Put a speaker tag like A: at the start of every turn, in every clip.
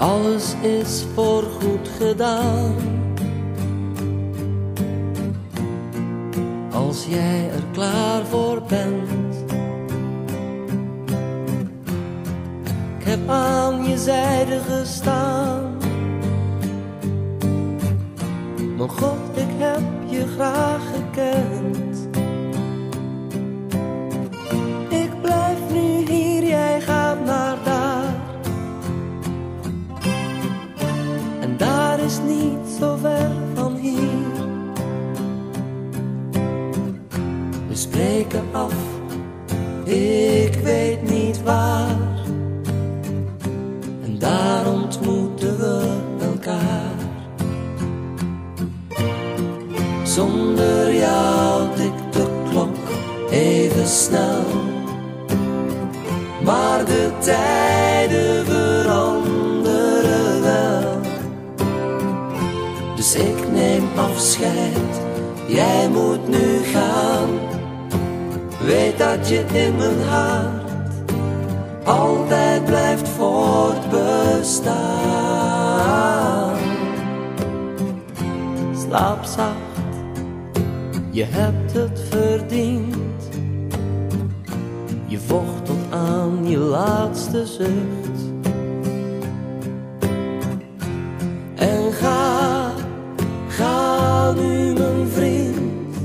A: Alles is voorgoed gedaan. Als jij er klaar voor bent. Ik heb aan je zijde gestaan. Mijn God, ik heb je graag gekend. Ik blijf nu hier, jij gaat naar daar. En daar is niet zo ver van hier. We spreken af, ik weet niet waar. En daar ontmoeten we elkaar. Zonder jou tikt de klok even snel. Maar de tijden veranderen wel. Dus ik neem afscheid, jij moet nu gaan. Weet dat je in mijn hart altijd blijft voortbestaan. Slaap zacht, je hebt het verdiend. Je vocht tot aan je laatste zucht. En ga nu mijn vriend.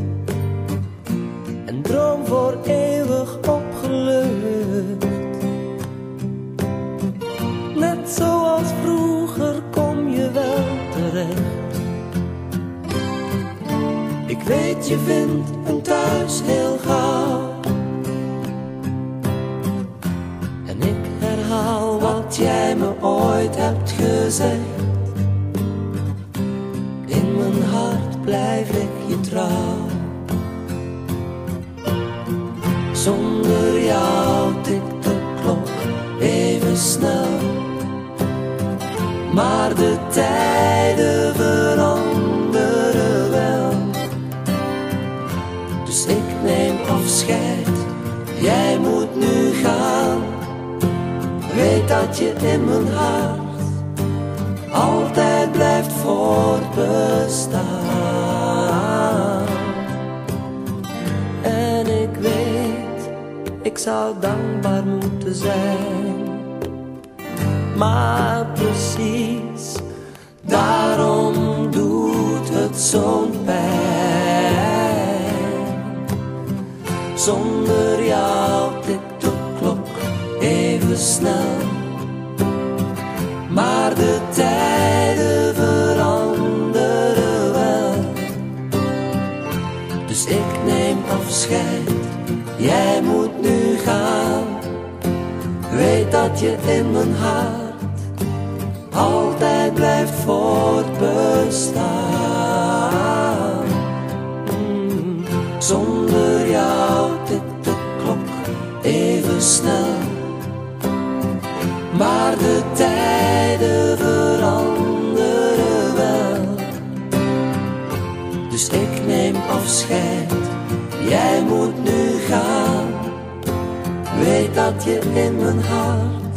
A: En droom voor eeuwig opgelucht. Net zoals vroeger kom je wel terecht. Ik weet je vindt een thuis heel gauw. En ik herhaal wat jij me ooit hebt gezegd. In mijn hart blijf ik je trouw. Zonder jou tikt de klok even snel. Maar de tijden veranderen wel. Dus ik neem afscheid, jij moet nu gaan. Weet dat je in mijn hart altijd blijft voortbestaan. En ik weet, ik zou dankbaar moeten zijn. Maar precies, daarom doet het zo'n pijn. Zonder jou tikt de klok even snel. Maar de tijden veranderen wel. Dus ik neem afscheid, jij moet nu gaan. Weet dat je in mijn hart altijd blijft voortbestaan. Zonder jou tikt de klok even snel. Maar de tijden veranderen wel. Dus ik neem afscheid, jij moet nu gaan. Weet dat je in mijn hart